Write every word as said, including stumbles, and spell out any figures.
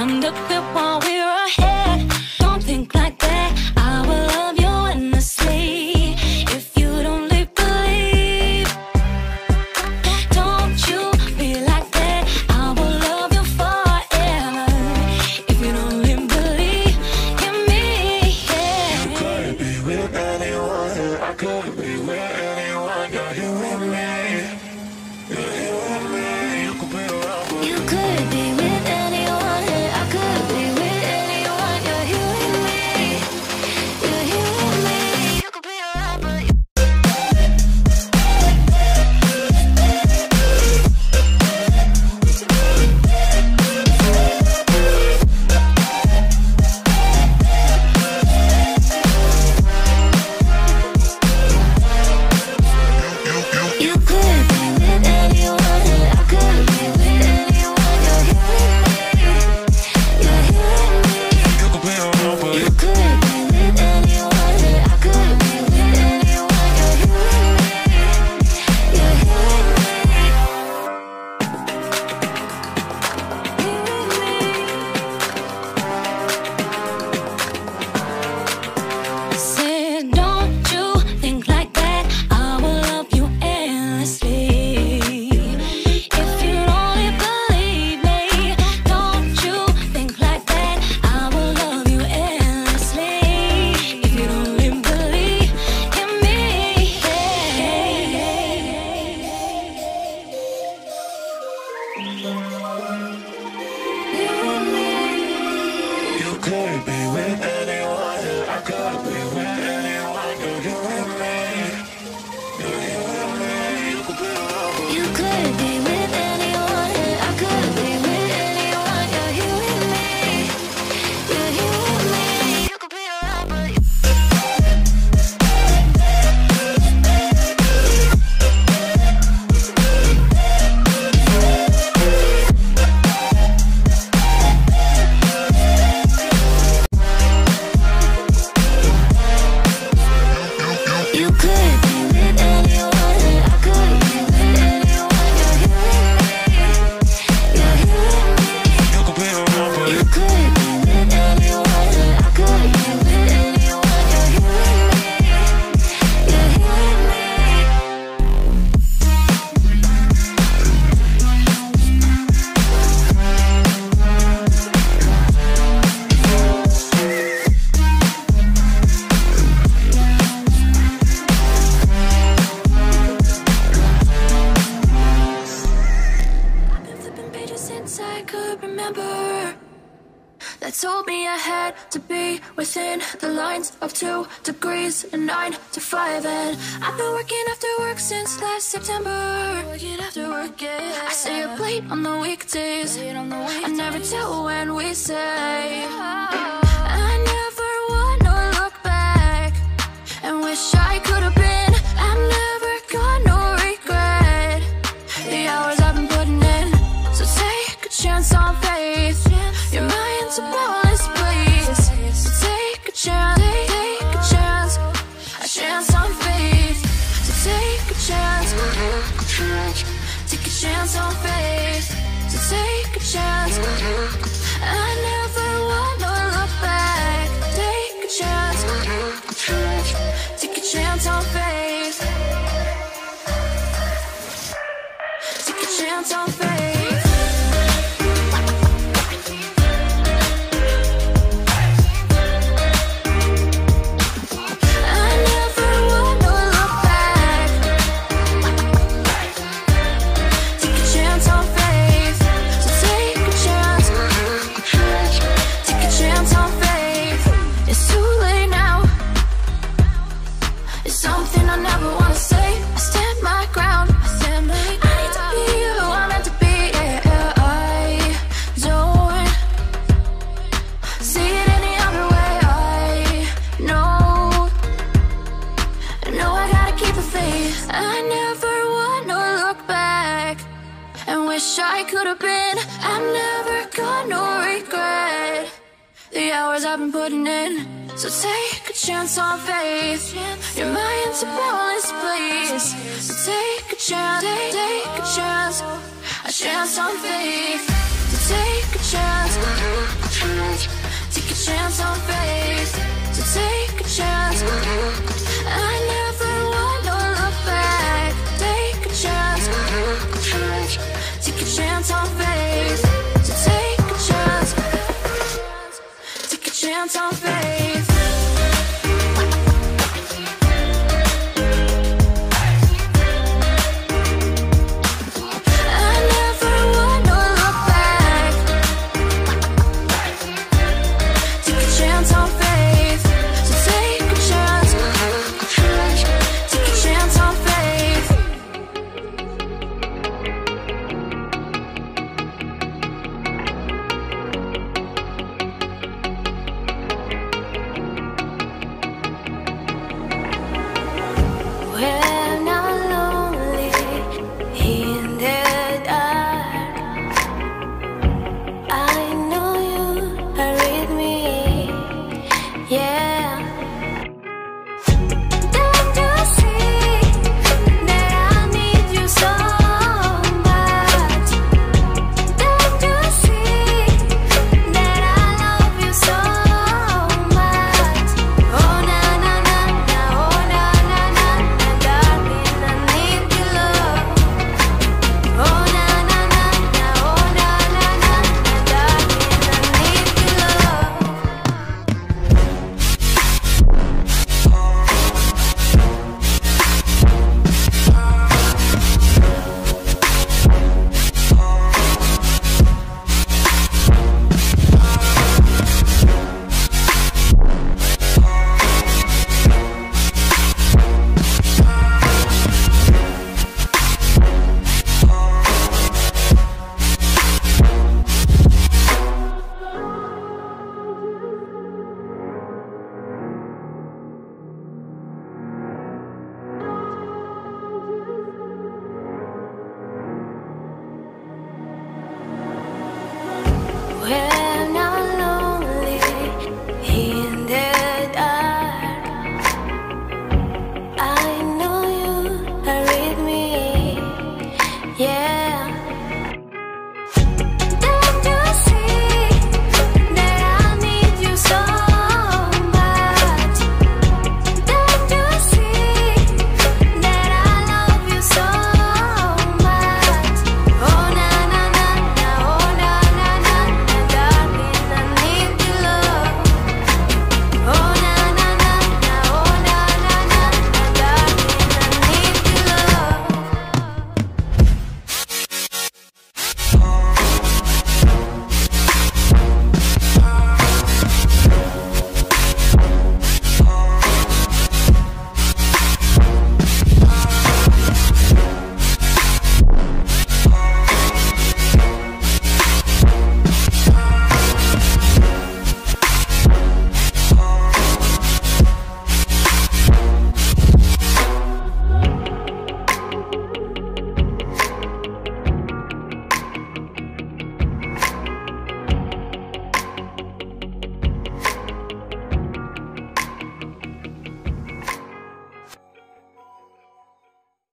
time to quit while we're ahead. Don't think like that, I will love you endlessly. If you don't leave, believe. Don't you be like that, I will love you forever. If you don't leave, believe in me, yeah. You could be with anyone, I could be with anyone. You're here with me, you're here with me. You could be around, but You could be with anyone, I could be with anyone. You're here with me, you're here with me. You could be around, but you You could be with anyone, I could be with anyone. You're here with me, you're here with me. you could be around, but You could be with anyone, I could be with anyone. You're here with me, you're here with me. Said, don't you think like that, I will love you endlessly. If you only believe me, don't you think like that, I will love you endlessly. If you only believe in me, you could be with anyone, I could be with anyone. You're here with me, you're here with me. You could be around, but You could be with anyone, I could be with anyone. You're here with me, you're here with me. You could be around, but you You could be with anyone, I could be with anyone. You're here with me, you're here with me. you could be around, but You could be with anyone, I could be with anyone. You're here with me, you're here with me. I've been flipping pages since I could remember. That told me I had to be within the lines of two degrees and nine to five. And I've been working after work since last September. Working after work, yeah. I stay up late on the weekdays. I never tell when we say. I never wanna look back and wish I could have been. I've never got no regret. The hours I've been putting in, so take a chance on faith. Your mind's a boundless place, so take a chance, take a chance, a chance on faith. So take a chance, take a chance on faith. So take a chance. I never wanna look back. Take a chance, take a chance on faith. Take a chance on faith. I never wanna look back. Take a chance on faith. So take a chance. Take a chance on faith. It's too late now. It's something I never wanna say. I stand my ground. I stand my I need to be who I'm meant to be. Yeah, I don't see it any other way. I know, know I gotta keep the faith. I never wanna look back and wish I could have been. I've never got no regret. The hours I've been putting in, so take a chance on faith. Your mind's a boundless place, so take a chance, take, take a chance, a chance on faith. So take a chance, take a chance on faith. So take a chance. I never wanna look back. Take a chance, take a chance on faith. So take a chance, take a chance on faith.